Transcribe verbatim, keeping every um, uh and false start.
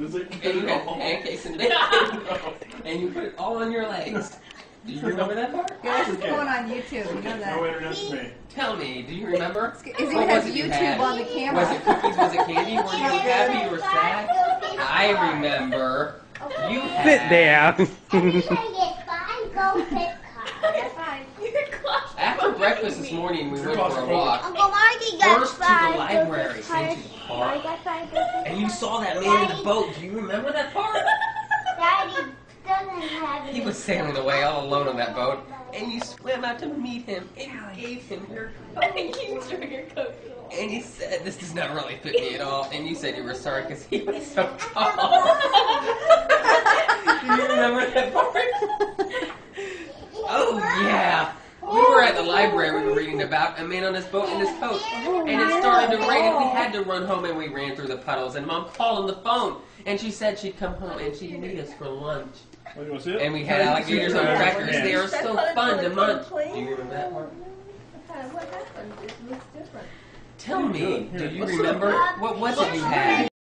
Does it? And you had pancakes and bacon. And you put it all on your legs. Do you remember that part? Yeah, this is going on YouTube. You know that. No internet to me. Tell me, do you remember? Is it What has was it you YouTube had? on the camera? Was it cookies? Was it candy? Were you happy? You were sad? I remember. You had... Sit down. After breakfast this morning, we went for a walk. Uncle Marky got First to the five. library, then to the park. And you saw that man in the boat. Do you remember that part? Daddy doesn't have it. He was sailing away all alone on that boat. And you swam out to meet him and you gave him your coat. And he said, "This does not really fit me at all." And you said you were sorry because he was so tall. Do you remember that part? Oh, yeah. We were at the library, we were reading about a man on his boat in his coat. And it started to rain and we had to run home and we ran through the puddles. And Mom called on the phone and she said she'd come home and she'd meet us for lunch. And we had alligators on crackers. They are so fun to munch. Do you remember that part? What happened? It looks different. Tell me, do you remember? What was it you had?